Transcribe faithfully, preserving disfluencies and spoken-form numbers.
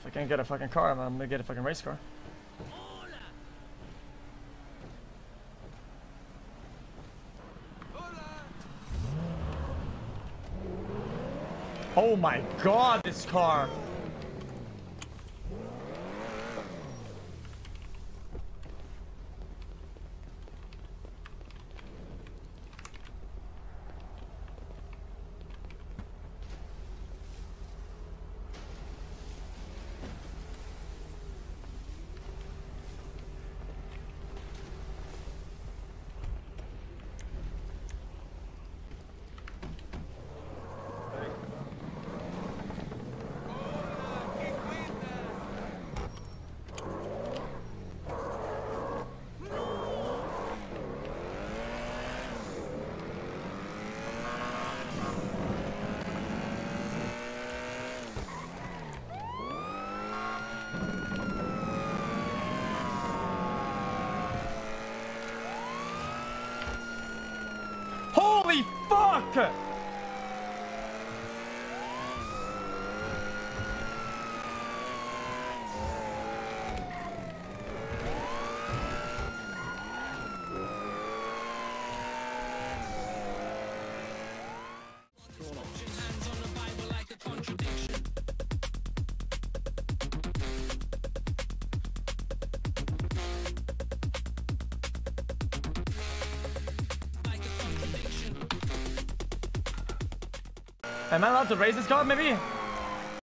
I can get a fucking car, I'm gonna get a fucking race car. Oh my god, this car! Holy fuck! Am I allowed to raise this car, maybe?